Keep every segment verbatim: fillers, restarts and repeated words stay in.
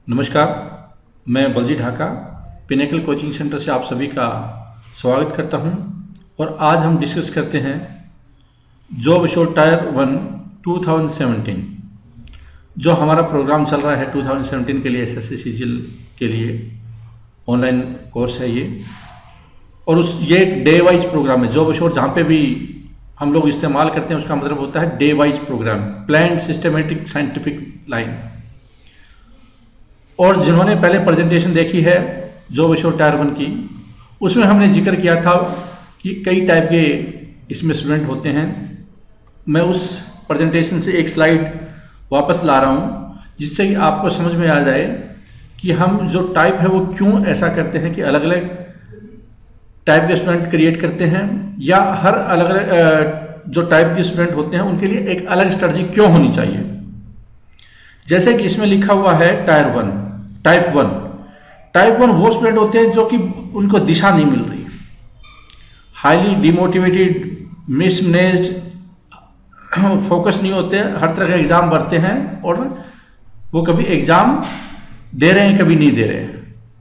नमस्कार, मैं Baljeet Dhaka Pinnacle coaching centre से आप सभी का स्वागत करता हूं और आज हम डिस्कस करते हैं job assured tier one two thousand seventeen. जो हमारा प्रोग्राम चल रहा है टू थाउजेंड सेवेंटीन के लिए एसएससी सीजीएल के लिए ऑनलाइन कोर्स है ये, और उस ये एक डे वाइज प्रोग्राम है। जॉब एश्योर्ड जहाँ पे भी हम लोग इस्तेमाल करते हैं उसका मतलब होता है day wise programme, planned systematic scientific line. और जिन्होंने पहले प्रेजेंटेशन देखी है जॉब एश्योर्ड टायर वन की, उसमें हमने जिक्र किया था कि कई टाइप के इसमें स्टूडेंट होते हैं। मैं उस प्रेजेंटेशन से एक स्लाइड वापस ला रहा हूँ जिससे कि आपको समझ में आ जाए कि हम जो टाइप है वो क्यों ऐसा करते हैं कि अलग अलग टाइप के स्टूडेंट क्रिएट करते हैं, या हर अलग अलग जो टाइप के स्टूडेंट होते हैं उनके लिए एक अलग स्ट्रेटजी क्यों होनी चाहिए। जैसे कि इसमें लिखा हुआ है tier one, type one. Type one वो स्टूडेंट होते हैं जो कि उनको दिशा नहीं मिल रही, हाईली डिमोटिवेटेड, मिसमैनेज्ड, फोकस नहीं होते, हर तरह के एग्जाम भरते हैं और वो कभी एग्जाम दे रहे हैं कभी नहीं दे रहे हैं।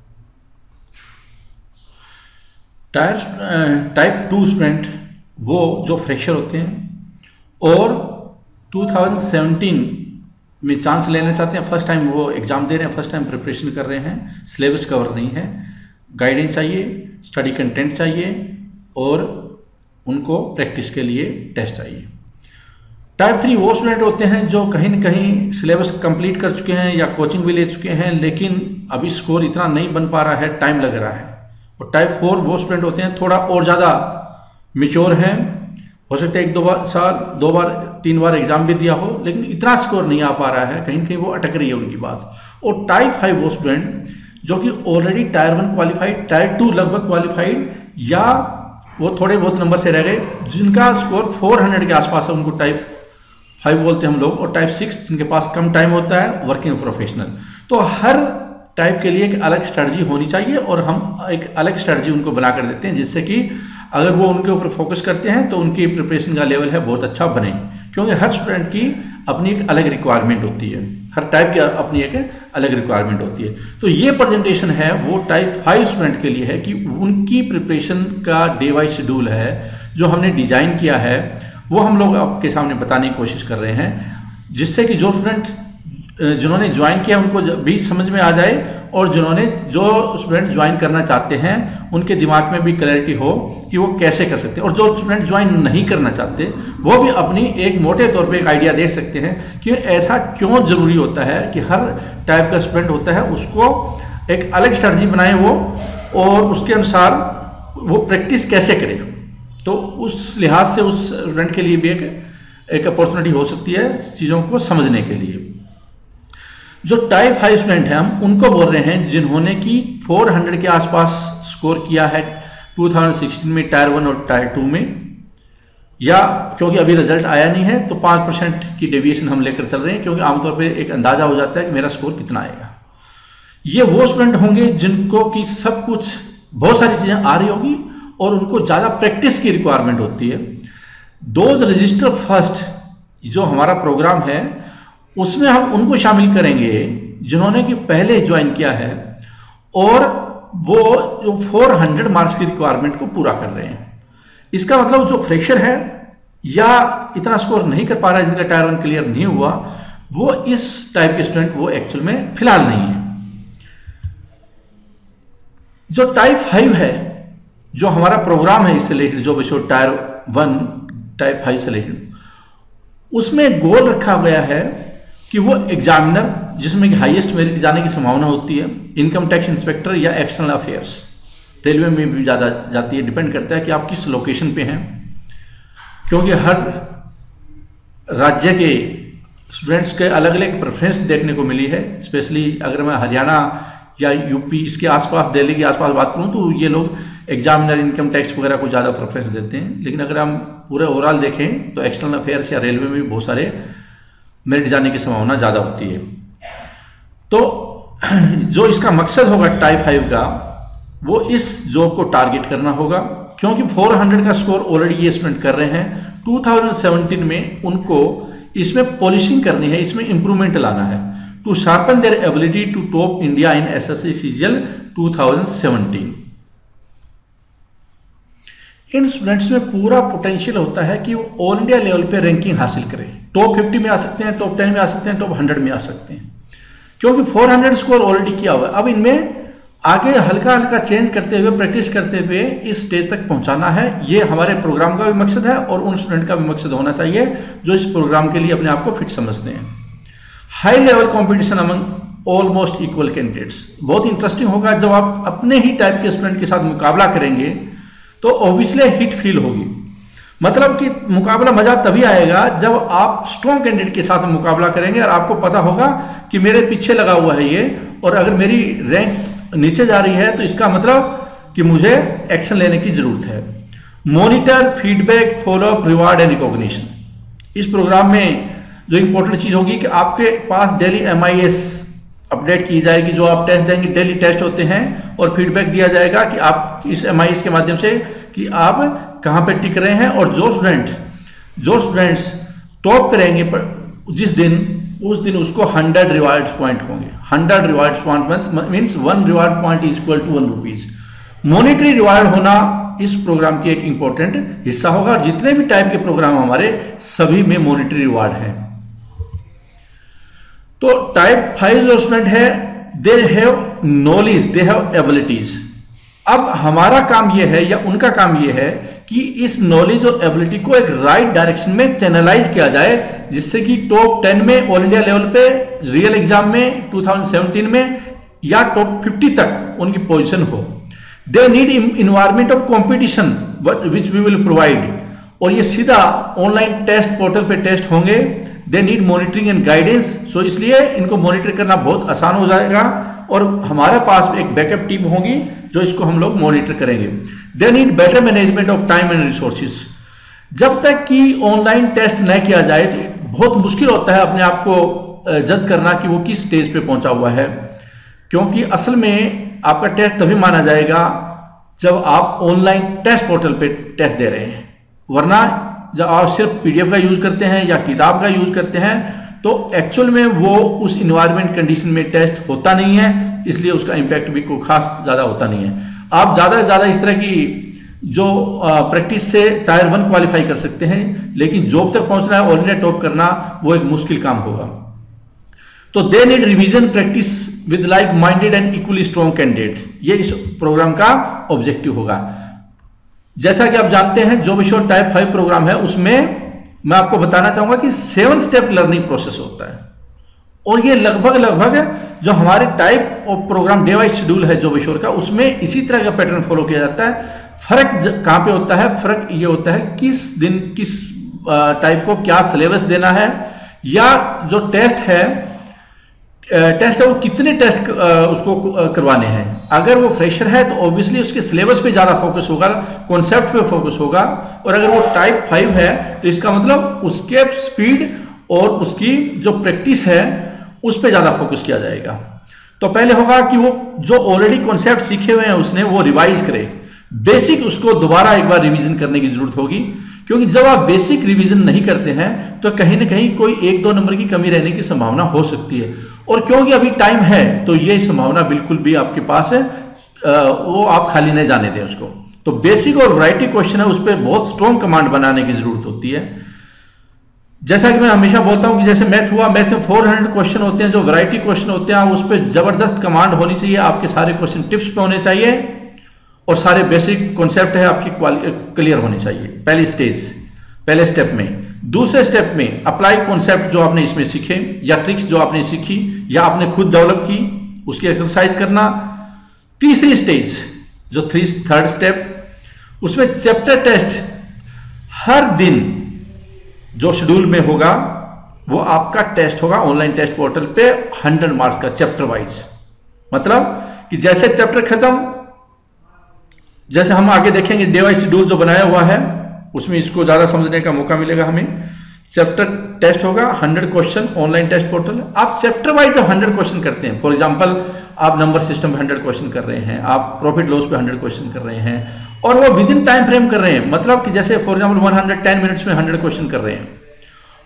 टायर टाइप टू स्टूडेंट वो जो फ्रेशर होते हैं और टू थाउजेंड सेवेंटीन में चांस लेना चाहते हैं, फर्स्ट टाइम वो एग्जाम दे रहे हैं, फर्स्ट टाइम प्रिपरेशन कर रहे हैं, सिलेबस कवर नहीं है, गाइडेंस चाहिए, स्टडी कंटेंट चाहिए और उनको प्रैक्टिस के लिए टेस्ट चाहिए। टाइप थ्री वो स्टूडेंट होते हैं जो कहीं न कहीं सिलेबस कंप्लीट कर चुके हैं या कोचिंग भी ले चुके हैं, लेकिन अभी स्कोर इतना नहीं बन पा रहा है, टाइम लग रहा है। और टाइप फोर वो स्टूडेंट होते हैं थोड़ा और ज़्यादा मिच्योर हैं, हो सकता है एक दो बार साल दो बार तीन बार एग्जाम भी दिया हो, लेकिन इतना स्कोर नहीं आ पा रहा है, कहीं कहीं वो अटक रही है उनकी बात। और टाइप फाइव वो स्टूडेंट जो कि already tier one qualified, tier two लगभग क्वालिफाइड, या वो थोड़े बहुत नंबर से रह गए, जिनका स्कोर फोर हंड्रेड के आसपास है, उनको टाइप फाइव बोलते हैं हम लोग। और टाइप सिक्स जिनके पास कम टाइम होता है, वर्किंग प्रोफेशनल। तो हर टाइप के लिए एक अलग स्ट्रेटजी होनी चाहिए और हम एक अलग स्ट्रेटजी उनको बना कर देते हैं, जिससे कि अगर वो उनके ऊपर फोकस करते हैं तो उनकी प्रिपरेशन का लेवल है बहुत अच्छा बने। क्योंकि हर स्टूडेंट की अपनी एक अलग रिक्वायरमेंट होती है, हर टाइप की अपनी एक अलग रिक्वायरमेंट होती है। तो ये प्रेजेंटेशन है वो टाइप फाइव स्टूडेंट के लिए है कि उनकी प्रिपरेशन का डे वाइज शेड्यूल है जो हमने डिजाइन किया है, वो हम लोग आपके सामने बताने की कोशिश कर रहे हैं, जिससे कि जो स्टूडेंट जिन्होंने ज्वाइन किया उनको भी समझ में आ जाए और जिन्होंने जो स्टूडेंट ज्वाइन करना चाहते हैं उनके दिमाग में भी क्लैरिटी हो कि वो कैसे कर सकते हैं। और जो स्टूडेंट ज्वाइन नहीं करना चाहते वो भी अपनी एक मोटे तौर पे एक आइडिया दे सकते हैं कि ऐसा क्यों ज़रूरी होता है कि हर टाइप का स्टूडेंट होता है उसको एक अलग स्ट्रेटजी बनाए वो, और उसके अनुसार वो प्रैक्टिस कैसे करे। तो उस लिहाज से उस स्टूडेंट के लिए भी एक एक अपॉर्चुनिटी हो सकती है चीज़ों को समझने के लिए। जो टाइप फाइव स्टूडेंट हैं हम उनको बोल रहे हैं जिन्होंने कि फोर हंड्रेड के आसपास स्कोर किया है टू थाउजेंड सिक्सटीन में टायर वन और टायर टू में, या क्योंकि अभी रिजल्ट आया नहीं है तो पाँच परसेंट की डेविएशन हम लेकर चल रहे हैं, क्योंकि आमतौर पे एक अंदाजा हो जाता है कि मेरा स्कोर कितना आएगा। ये वो स्टूडेंट होंगे जिनको कि सब कुछ बहुत सारी चीज़ें आ रही होगी और उनको ज़्यादा प्रैक्टिस की रिक्वायरमेंट होती है। दोज रजिस्टर फर्स्ट जो हमारा प्रोग्राम है उसमें हम उनको शामिल करेंगे जिन्होंने कि पहले ज्वाइन किया है और वो जो फोर हंड्रेड मार्क्स की रिक्वायरमेंट को पूरा कर रहे हैं। इसका मतलब जो फ्रेशर है या इतना स्कोर नहीं कर पा रहा है, जिनका टायर वन क्लियर नहीं हुआ, वो इस टाइप के स्टूडेंट वो एक्चुअल में फिलहाल नहीं है। जो टाइप फाइव है जो हमारा प्रोग्राम है इससे रिलेटेड, जो विशो टायर वन टाइप फाइव से रिलेटेड, उसमें गोल रखा गया है कि वो एग्जामिनर जिसमें कि हाईएस्ट मेरिट जाने की संभावना होती है, इनकम टैक्स इंस्पेक्टर या एक्सटर्नल अफेयर्स, रेलवे में भी ज़्यादा जाती है, डिपेंड करता है कि आप किस लोकेशन पे हैं, क्योंकि हर राज्य के स्टूडेंट्स के अलग अलग प्रेफरेंस देखने को मिली है। स्पेशली अगर मैं हरियाणा या यूपी इसके आसपास, दिल्ली के आसपास बात करूं तो ये लोग एग्जामिनर इनकम टैक्स वगैरह को ज़्यादा प्रेफरेंस देते हैं, लेकिन अगर हम पूरे ओवरऑल देखें तो एक्सटर्नल अफेयर्स या रेलवे में भी बहुत सारे मेरिट जाने की संभावना ज़्यादा होती है। तो जो इसका मकसद होगा टाइप फाइव का, वो इस जॉब को टारगेट करना होगा, क्योंकि फोर हंड्रेड का स्कोर ऑलरेडी ये स्टूडेंट कर रहे हैं। टू थाउजेंड सेवेंटीन में उनको इसमें पॉलिशिंग करनी है, इसमें इंप्रूवमेंट लाना है। To sharpen their ability to top India in SSC CGL two thousand seventeen. इन स्टूडेंट्स में पूरा पोटेंशियल होता है कि वो ऑल इंडिया लेवल पे रैंकिंग हासिल करें। टॉप फिफ्टी में आ सकते हैं, टॉप टेन में आ सकते हैं, टॉप हंड्रेड में आ सकते हैं, क्योंकि फोर हंड्रेड स्कोर ऑलरेडी किया हुआ है। अब इनमें आगे हल्का हल्का चेंज करते हुए, प्रैक्टिस करते हुए इस स्टेज तक पहुंचाना है। ये हमारे प्रोग्राम का भी मकसद है और उन स्टूडेंट का भी मकसद होना चाहिए जो इस प्रोग्राम के लिए अपने आप को फिट समझते हैं। High level competition among almost equal candidates बहुत इंटरेस्टिंग होगा। जब आप अपने ही टाइप के स्टूडेंट के साथ मुकाबला करेंगे तो ऑब्वियसली हिट फील होगी। मतलब कि मुकाबला मजा तभी आएगा जब आप स्ट्रॉन्ग कैंडिडेट के साथ मुकाबला करेंगे और आपको पता होगा कि मेरे पीछे लगा हुआ है ये, और अगर मेरी रैंक नीचे जा रही है तो इसका मतलब कि मुझे एक्शन लेने की जरूरत है। Monitor, feedback, follow up, reward and recognition. इस प्रोग्राम में जो इंपॉर्टेंट चीज होगी कि आपके पास daily M I S update की जाएगी। जो आप टेस्ट देंगे, डेली टेस्ट होते हैं, और फीडबैक दिया जाएगा कि आप इस एम आई एस के माध्यम से कि आप कहां पे टिक रहे हैं। और जो स्टूडेंट जो स्टूडेंट्स टॉप करेंगे जिस दिन, उस दिन उसको हंड्रेड रिवार्ड पॉइंट होंगे। Hundred reward point means one reward point is equal to one rupees. Monetary reward होना इस प्रोग्राम की एक इंपॉर्टेंट हिस्सा होगा। जितने भी टाइप के प्रोग्राम हमारे सभी में मॉनिटरी रिवार्ड है। तो टाइप फाइव जो स्टूडेंट है, they have knowledge, they have abilities. अब हमारा काम यह है या उनका काम यह है कि इस नॉलेज और एबिलिटी को एक राइट डायरेक्शन में चैनलाइज किया जाए, जिससे कि टॉप टेन में ऑल इंडिया लेवल पे रियल एग्जाम में टू थाउजेंड सेवेंटीन में या टॉप फिफ्टी तक उनकी पोजीशन हो। They need environment of competition which we will provide, और ये सीधा ऑनलाइन टेस्ट पोर्टल पे टेस्ट होंगे। They need monitoring and guidance, so इसलिए इनको मॉनिटर करना बहुत आसान हो जाएगा और हमारे पास एक बैकअप टीम होगी जो इसको हम लोग मॉनिटर करेंगे। They need better management of time and resources. जब तक कि ऑनलाइन टेस्ट न किया जाए तो बहुत मुश्किल होता है अपने आप को जज करना कि वो किस स्टेज पे पहुंचा हुआ है, क्योंकि असल में आपका टेस्ट तभी माना जाएगा जब आप ऑनलाइन टेस्ट पोर्टल पे टेस्ट दे रहे हैं। वरना जब आप सिर्फ पीडीएफ का यूज करते हैं या किताब का यूज करते हैं तो एक्चुअल में वो उस इन्वायरमेंट कंडीशन में टेस्ट होता नहीं है, इसलिए उसका इंपैक्ट भी कोई खास ज़्यादा होता नहीं है। आप ज़्यादा से ज़्यादा इस तरह की जो प्रैक्टिस से टायर वन क्वालिफाई कर सकते हैं, लेकिन जॉब तक पहुंचना है, ऑल इंडिया टॉप करना, वो एक मुश्किल काम होगा। तो they need revision practice with like minded and equally strong candidate, ये इस प्रोग्राम का ऑब्जेक्टिव होगा। जैसा कि आप जानते हैं जो विश्व टाइप फाइव प्रोग्राम है उसमें मैं आपको बताना चाहूंगा कि सेवन स्टेप लर्निंग प्रोसेस होता है, और ये लगभग लगभग जो हमारे type of programme day wise schedule है जो विश्व का, उसमें इसी तरह का पैटर्न फॉलो किया जाता है। फर्क कहां पे होता है? फर्क ये होता है किस दिन किस टाइप को क्या सिलेबस देना है, या जो टेस्ट है टेस्ट है वो कितने टेस्ट उसको करवाने हैं। अगर वो फ्रेशर है तो ऑब्वियसली उसके सिलेबस पे ज़्यादा फोकस होगा, कॉन्सेप्ट पे फोकस होगा, और अगर वो टाइप फाइव है तो इसका मतलब उसके स्पीड और उसकी जो प्रैक्टिस है उस पर ज़्यादा फोकस किया जाएगा। तो पहले होगा कि वो जो ऑलरेडी कॉन्सेप्ट सीखे हुए हैं उसने वो रिवाइज करे, बेसिक उसको दोबारा एक बार रिवीजन करने की जरूरत होगी, क्योंकि जब आप बेसिक रिवीजन नहीं करते हैं तो कहीं ना कहीं कोई एक दो नंबर की कमी रहने की संभावना हो सकती है। और क्योंकि अभी टाइम है तो ये संभावना बिल्कुल भी आपके पास है, वो आप खाली नहीं जाने दें उसको। तो बेसिक और वैरायटी क्वेश्चन है उस पर बहुत स्ट्रॉन्ग कमांड बनाने की जरूरत होती है। जैसा कि मैं हमेशा बोलता हूं कि जैसे मैथ हुआ, मैथ में चार सौ क्वेश्चन होते हैं, जो वैरायटी क्वेश्चन होते हैं उस पर जबरदस्त कमांड होनी चाहिए। आपके सारे क्वेश्चन टिप्स पे होने चाहिए और सारे बेसिक कॉन्सेप्ट है आपकी क्लियर होने चाहिए पहली स्टेज पहले स्टेप में। दूसरे स्टेप में अप्लाई कॉन्सेप्ट जो आपने इसमें सीखे या ट्रिक्स जो आपने सीखी या आपने खुद डेवलप की उसकी एक्सरसाइज करना। तीसरी स्टेज जो थ्री थर्ड स्टेप उसमें चैप्टर टेस्ट हर दिन जो शेड्यूल में होगा वो आपका टेस्ट होगा ऑनलाइन टेस्ट पोर्टल पे हंड्रेड मार्क्स का चैप्टर वाइज। मतलब कि जैसे चैप्टर खत्म, जैसे हम आगे देखेंगे डे वाइज शेड्यूल जो बनाया हुआ है उसमें इसको ज्यादा समझने का मौका मिलेगा हमें। चैप्टर टेस्ट होगा hundred question online test portal. आप चैप्टर वाइज जब हंड्रेड क्वेश्चन करते हैं, फॉर एग्जांपल आप नंबर सिस्टम पे हंड्रेड क्वेश्चन कर रहे हैं, आप प्रॉफिट लॉस पे हंड्रेड क्वेश्चन कर रहे हैं, और वो विद इन टाइम फ्रेम कर रहे हैं, मतलब कि जैसे for example one hundred ten minutes में हंड्रेड क्वेश्चन कर रहे हैं,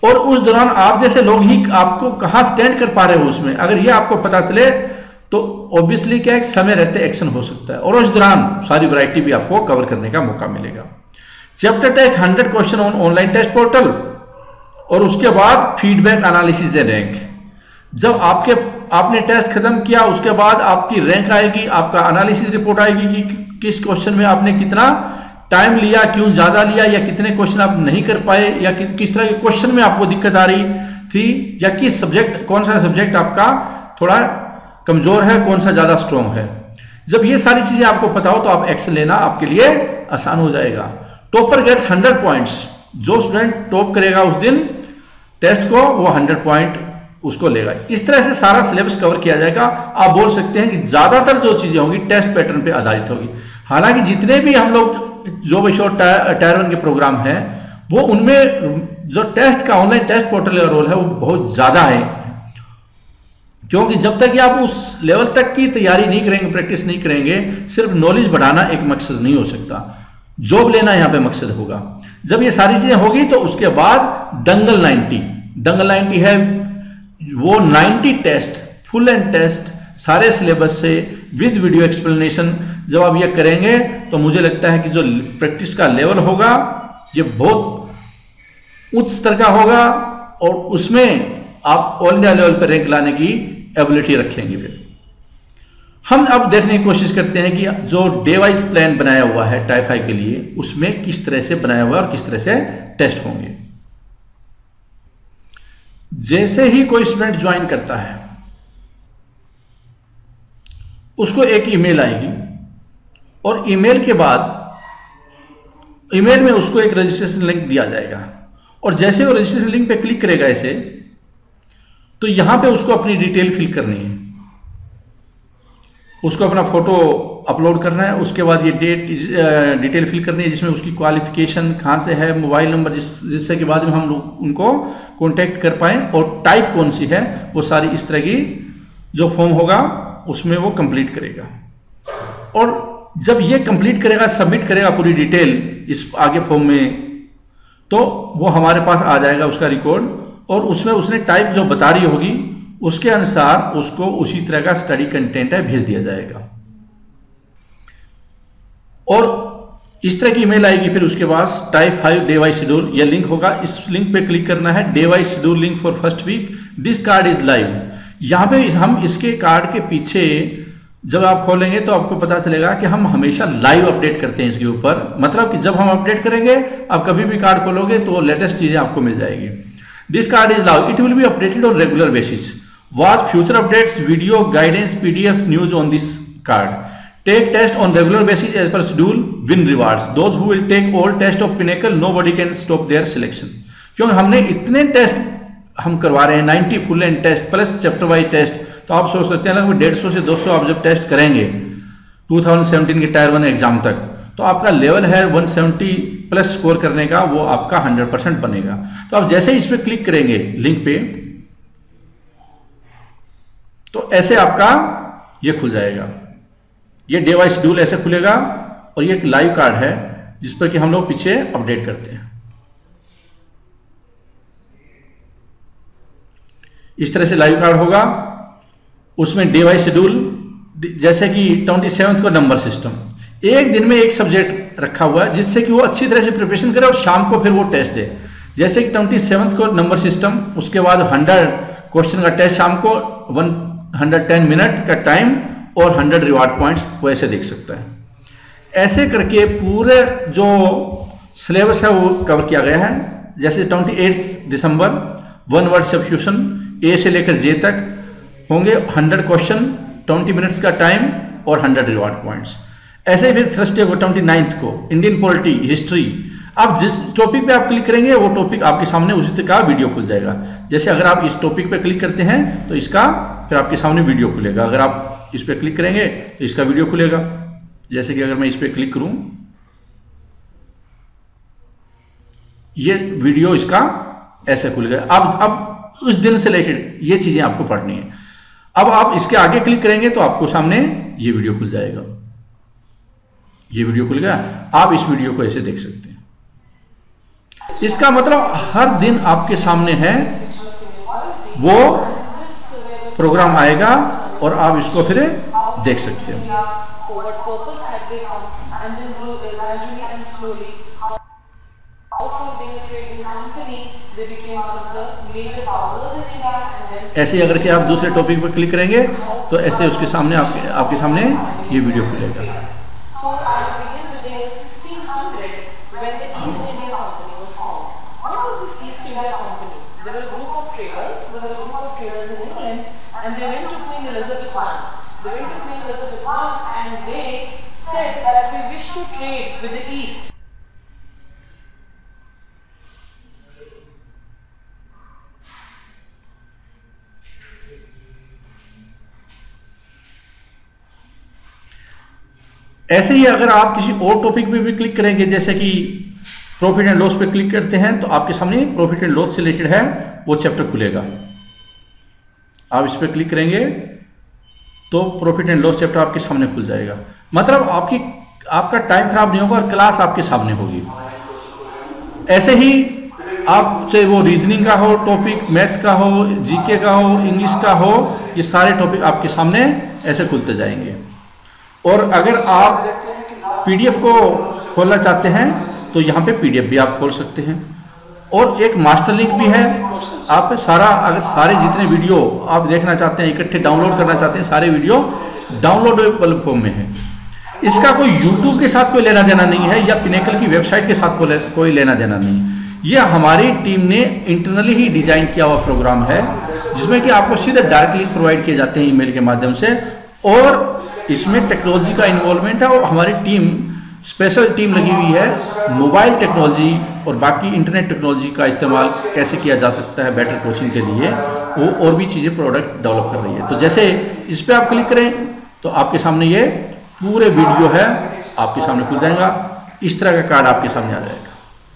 और उस दौरान आप जैसे लोग ही आपको कहाँ स्टैंड कर पा रहे हो उसमें, अगर ये आपको पता चले तो ऑब्वियसली क्या है, समय रहते एक्शन हो सकता है और उस दौरान सारी वैरायटी भी आपको कवर करने का मौका मिलेगा। Chapter test hundred question on online test portal और उसके बाद फीडबैक एनालिसिस एंड रैंक। जब आपके आपने टेस्ट खत्म किया उसके बाद आपकी रैंक आएगी, आपका एनालिसिस रिपोर्ट आएगी कि किस क्वेश्चन में आपने कितना टाइम लिया, क्यों ज्यादा लिया, या कितने क्वेश्चन आप नहीं कर पाए, या कि, किस तरह के क्वेश्चन में आपको दिक्कत आ रही थी, या किस सब्जेक्ट कौन सा सब्जेक्ट आपका थोड़ा कमजोर है, कौन सा ज्यादा स्ट्रॉन्ग है। जब ये सारी चीजें आपको पता हो तो आप एक्शन लेना आपके लिए आसान हो जाएगा। टॉपर गेट्स हंड्रेड पॉइंट्स, जो स्टूडेंट टॉप करेगा उस दिन टेस्ट को वो हंड्रेड पॉइंट उसको लेगा। इस तरह से सारा सिलेबस कवर किया जाएगा। आप बोल सकते हैं कि ज्यादातर जो चीजें होंगी टेस्ट पैटर्न पे आधारित होगी। हालांकि जितने भी हम लोग जो भी शॉर्ट टायर वन के प्रोग्राम है वो उनमें जो टेस्ट का ऑनलाइन टेस्ट पोर्टल का रोल है वो बहुत ज्यादा है, क्योंकि जब तक आप उस लेवल तक की तैयारी नहीं करेंगे, प्रैक्टिस नहीं करेंगे, सिर्फ नॉलेज बढ़ाना एक मकसद नहीं हो सकता, जॉब लेना यहां पे मकसद होगा। जब ये सारी चीजें होगी तो उसके बाद दंगल नाइंटी, दंगल नाइंटी है वो ninety test full end test सारे सिलेबस से विद वीडियो एक्सप्लेनेशन जब आप ये करेंगे तो मुझे लगता है कि जो प्रैक्टिस का लेवल होगा ये बहुत उच्च स्तर का होगा और उसमें आप ऑल इंडिया लेवल पर रैंक लाने की एबिलिटी रखेंगे। फिर हम अब देखने की कोशिश करते हैं कि जो डे वाइज प्लान बनाया हुआ है टाइप फाइव के लिए उसमें किस तरह से बनाया हुआ है और किस तरह से टेस्ट होंगे। जैसे ही कोई स्टूडेंट ज्वाइन करता है उसको एक ईमेल आएगी और ईमेल के बाद ईमेल में उसको एक रजिस्ट्रेशन लिंक दिया जाएगा और जैसे वो रजिस्ट्रेशन लिंक पे क्लिक करेगा ऐसे तो यहां पे उसको अपनी डिटेल फिल करनी है, उसको अपना फोटो अपलोड करना है, उसके बाद ये डेट डिटेल फिल करनी है जिसमें उसकी क्वालिफिकेशन कहाँ से है, मोबाइल नंबर जिस जिससे कि बाद में हम लोग उनको कांटेक्ट कर पाएं और टाइप कौन सी है, वो सारी इस तरह की जो फॉर्म होगा उसमें वो कंप्लीट करेगा। और जब ये कंप्लीट करेगा, सबमिट करेगा पूरी डिटेल इस आगे फॉर्म में, तो वो हमारे पास आ जाएगा उसका रिकॉर्ड और उसमें उसने टाइप जो बता रही होगी उसके अनुसार उसको उसी तरह का स्टडी कंटेंट है भेज दिया जाएगा। और इस तरह की ईमेल आएगी। फिर उसके बाद type five day wise schedule यह लिंक होगा, इस लिंक पे क्लिक करना है, day wise schedule link for first week, this card is live. यहाँ पे हम इसके कार्ड के पीछे जब आप खोलेंगे तो आपको पता चलेगा कि हम हमेशा लाइव अपडेट करते हैं इसके ऊपर, मतलब कि जब हम अपडेट करेंगे आप कभी भी कार्ड खोलोगे तो लेटेस्ट चीजें आपको मिल जाएगी। This card is live, it will be updated on regular basis, watch future updates, video guidance, PDF news on this card, take test on regular basis as per schedule, win rewards, those who will take all test of Pinnacle nobody can stop their selection. क्योंकि हमने इतने test हम करवा रहे हैं, ninety full end test plus chapter wise test, तो आप सोच सकते हैं लगभग डेढ़ सौ से दो सौ आप जब टेस्ट करेंगे टू थाउजेंड सेवेंटीन के टायर वन एग्जाम तक, तो आपका लेवल है वन सेवेंटी प्लस स्कोर करने का, वो आपका हंड्रेड परसेंट बनेगा। तो आप जैसे ही इस पर क्लिक करेंगे लिंक पे तो ऐसे आपका ये खुल जाएगा, ये डे वाइज शेड्यूल ऐसे खुलेगा और ये एक लाइव कार्ड है जिस पर कि हम लोग पीछे अपडेट करते हैं। इस तरह से लाइव कार्ड होगा, उसमें डे वाइज शेड्यूल, जैसे कि ट्वेंटी सेवंथ को नंबर सिस्टम, एक दिन में एक सब्जेक्ट रखा हुआ है जिससे कि वो अच्छी तरह से प्रिपरेशन करे और शाम को फिर वो टेस्ट दे। जैसे कि ट्वेंटी सेवंथ को नंबर सिस्टम, उसके बाद हंड्रेड क्वेश्चन का टेस्ट शाम को, वन हंड्रेड टेन मिनट का टाइम और हंड्रेड रिवार्ड पॉइंट्स, वो ऐसे देख सकता है। ऐसे करके पूरे जो सिलेबस है वो कवर किया गया है। जैसे twenty eight December one word substitution A से लेकर जे तक होंगे, हंड्रेड क्वेश्चन, ट्वेंटी मिनट्स का टाइम और हंड्रेड रिवार्ड पॉइंट्स। ऐसे ही फिर थर्सडे को ट्वेंटी नाइन्थ को इंडियन पॉलिटी हिस्ट्री, आप जिस टॉपिक पे आप क्लिक करेंगे वो टॉपिक आपके सामने उसी तरह का वीडियो खुल जाएगा। जैसे अगर आप इस टॉपिक पे क्लिक करते हैं तो इसका फिर आपके सामने वीडियो खुलेगा, अगर आप इस पे क्लिक करेंगे तो इसका वीडियो खुलेगा। जैसे कि अगर मैं इस पे क्लिक करूं, ये वीडियो इसका ऐसे खुल गया। अब अब उस दिन से रिलेटेड ये चीजें आपको पढ़नी है। अब आप इसके आगे क्लिक करेंगे तो आपको सामने ये वीडियो खुल जाएगा, ये वीडियो खुल गया। आप इस वीडियो को ऐसे देख सकते हैं। इसका मतलब हर दिन आपके सामने है वो प्रोग्राम आएगा और आप इसको फिर देख सकते हो। ऐसे ही अगर कि आप दूसरे टॉपिक पर क्लिक करेंगे तो ऐसे उसके सामने आपके आपके सामने ये वीडियो खुलेगा। ऐसे ही अगर आप किसी और टॉपिक पे भी क्लिक करेंगे, जैसे कि प्रॉफिट एंड लॉस पे क्लिक करते हैं, तो आपके सामने प्रॉफिट एंड लॉस से रिलेटेड है वो चैप्टर खुलेगा। आप इस पर क्लिक करेंगे तो प्रॉफिट एंड लॉस चैप्टर आपके सामने खुल जाएगा। मतलब आपकी आपका टाइम खराब नहीं होगा और क्लास आपके सामने होगी। ऐसे ही आपसे वो रीजनिंग का हो टॉपिक, मैथ का हो, जीके का हो, इंग्लिश का हो, ये सारे टॉपिक आपके सामने ऐसे खुलते जाएंगे। और अगर आप पीडीएफ को खोलना चाहते हैं तो यहाँ पे पीडीएफ भी आप खोल सकते हैं। और एक मास्टर लिंक भी है, आप सारा अगर सारे जितने वीडियो आप देखना चाहते हैं, इकट्ठे डाउनलोड करना चाहते हैं, सारे वीडियो डाउनलोडेबल फॉर्म में है। इसका कोई यूट्यूब के साथ कोई लेना देना नहीं है या पिनेकल की वेबसाइट के साथ कोई कोई लेना देना नहीं। ये हमारी टीम ने इंटरनली ही डिजाइन किया हुआ प्रोग्राम है, जिसमें कि आपको सीधे डायरेक्ट लिंक प्रोवाइड किए जाते हैं ईमेल के माध्यम से। और इसमें टेक्नोलॉजी का इन्वॉल्वमेंट है और हमारी टीम स्पेशल टीम लगी हुई है मोबाइल टेक्नोलॉजी और बाकी इंटरनेट टेक्नोलॉजी का इस्तेमाल कैसे किया जा सकता है बेटर कोचिंग के लिए, वो और भी चीज़ें प्रोडक्ट डेवलप कर रही है। तो जैसे इस पर आप क्लिक करें तो आपके सामने ये पूरे वीडियो है आपके सामने खुल जाएगा। इस तरह का कार्ड आपके सामने आ जाएगा।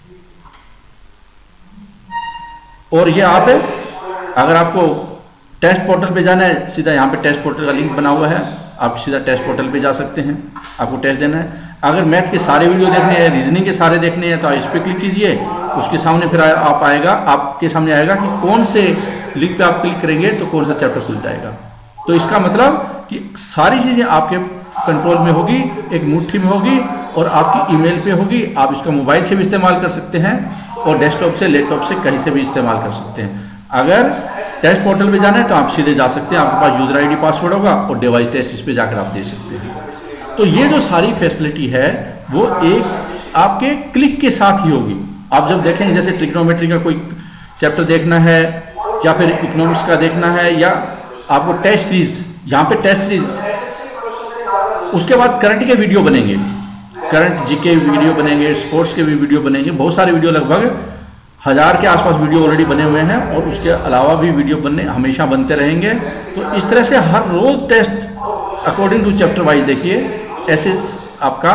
और ये आप अगर आपको टेस्ट पोर्टल पे जाना है, सीधा यहाँ पे टेस्ट पोर्टल का लिंक बना हुआ है, आप सीधा टेस्ट पोर्टल पे जा सकते हैं, आपको टेस्ट देना है। अगर मैथ के सारे वीडियो देखने हैं, रीजनिंग के सारे देखने हैं, तो इस पर क्लिक कीजिए। उसके सामने फिर आप आएगा आपके सामने आएगा कि कौन से लिंक पे आप क्लिक करेंगे तो कौन सा चैप्टर खुल जाएगा। तो इसका मतलब कि सारी चीज़ें आपके कंट्रोल में होगी, एक मुट्ठी में होगी और आपकी ईमेल पे होगी। आप इसका मोबाइल से भी इस्तेमाल कर सकते हैं और डेस्कटॉप से, लैपटॉप से, कहीं से भी इस्तेमाल कर सकते हैं। अगर टेस्ट पोर्टल पे जाना है तो आप सीधे जा सकते हैं, आपके पास यूजर आईडी पासवर्ड होगा और डिवाइस टेस्ट इस पे जाकर आप दे सकते हैं। तो ये जो सारी फैसिलिटी है वो एक आपके क्लिक के साथ ही होगी। आप जब देखेंगे, जैसे ट्रिग्नोमेट्री का कोई चैप्टर देखना है या फिर इकोनॉमिक्स का देखना है या आपको टेस्ट सीरीज, यहाँ पे टेस्ट सीरीज, उसके बाद करंट के वीडियो बनेंगे, करंट जीके वीडियो बनेंगे, स्पोर्ट्स के भी वीडियो बनेंगे, बहुत सारे वीडियो, लगभग हजार के आसपास वीडियो ऑलरेडी बने हुए हैं और उसके अलावा भी वीडियो बनने हमेशा बनते रहेंगे। तो इस तरह से हर रोज test according to chapter wise देखिए ऐसे आपका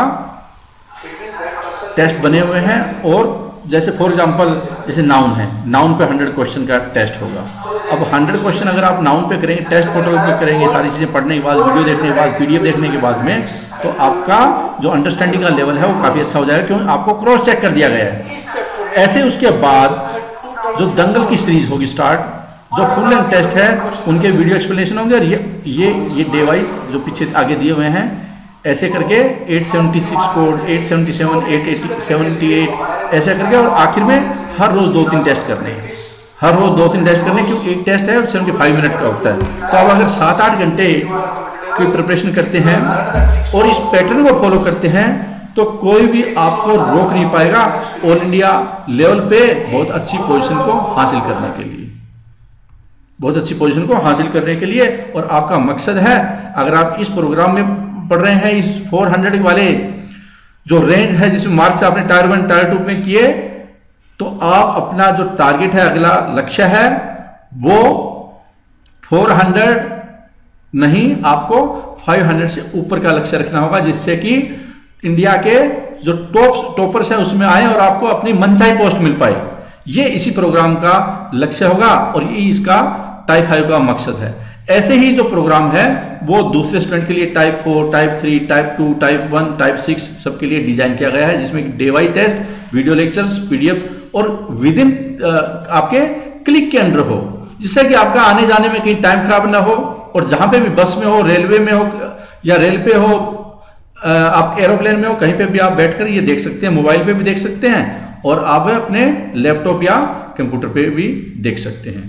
टेस्ट बने हुए हैं। और जैसे फॉर एग्जांपल जैसे नाउन है, नाउन पे हंड्रेड क्वेश्चन का टेस्ट होगा। अब हंड्रेड क्वेश्चन अगर आप नाउन पे करेंगे, टेस्ट पोर्टल पे करेंगे, सारी चीज़ें पढ़ने के बाद, वीडियो देखने के बाद, पीडीएफ देखने के बाद में, तो आपका जो अंडरस्टैंडिंग का लेवल है वो काफ़ी अच्छा हो जाएगा, क्योंकि आपको क्रॉस चेक कर दिया गया है। ऐसे उसके बाद जो दंगल की सीरीज होगी स्टार्ट, जो फुल लेंथ टेस्ट है उनके वीडियो एक्सप्लेनेशन होंगे। और ये ये ये डिवाइस जो पीछे आगे दिए हुए हैं, ऐसे करके आठ सौ छिहत्तर कोड, आठ सौ सतहत्तर, आठ सौ अठहत्तर ऐसे करके, और आखिर में हर रोज दो तीन टेस्ट करने हैं, हर रोज दो तीन टेस्ट करने, क्योंकि एक टेस्ट है पचहत्तर मिनट का होता है। तो आप अगर सात आठ घंटे की प्रिपरेशन करते हैं और इस पैटर्न को फॉलो करते हैं तो कोई भी आपको रोक नहीं पाएगा ऑल इंडिया लेवल पे बहुत अच्छी पोजीशन को हासिल करने के लिए, बहुत अच्छी पोजीशन को हासिल करने के लिए। और आपका मकसद है, अगर आप इस प्रोग्राम में पढ़ रहे हैं, इस चार सौ वाले जो रेंज है जिसमें मार्क्स आपने टायर वन टायर टू में किए, तो आप अपना जो टारगेट है, अगला लक्ष्य है, वो चार सौ नहीं, आपको पाँच सौ से ऊपर का लक्ष्य रखना होगा, जिससे कि इंडिया के जो टॉप टॉपर्स हैं उसमें आए और आपको अपनी मनचाही पोस्ट मिल पाए। ये इसी प्रोग्राम का लक्ष्य होगा और ये इसका टाइप फाइव का मकसद है। ऐसे ही जो प्रोग्राम है वो दूसरे स्टूडेंट के लिए type four, type three, type two, type one, type six सबके लिए डिजाइन किया गया है, जिसमें day wise test, video lectures, PDF और विद इन आपके क्लिक के अंडर हो, जिससे कि आपका आने जाने में कहीं टाइम खराब ना हो। और जहां पे भी बस में हो, रेलवे में हो या रेल पे हो, आप एरोप्लेन में हो, कहीं पे भी आप बैठकर ये देख सकते हैं, मोबाइल पे भी देख सकते हैं और आप अपने लैपटॉप या कंप्यूटर पे भी देख सकते हैं।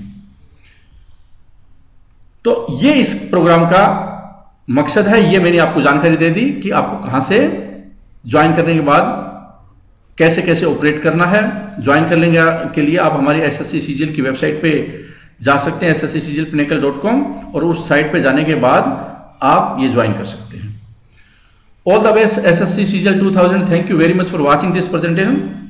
तो ये इस प्रोग्राम का मकसद है, ये मैंने आपको जानकारी दे दी कि आपको कहां से ज्वाइन करने के बाद कैसे कैसे ऑपरेट करना है। ज्वाइन करने के लिए आप हमारी एसएससी सीजीएल की वेबसाइट पे जा सकते हैं, S S C CGL Pinnacle dot com, और उस साइट पे जाने के बाद आप ये ज्वाइन कर सकते हैं। All the best SSC CGL two thousand. Thank you very much for watching this presentation.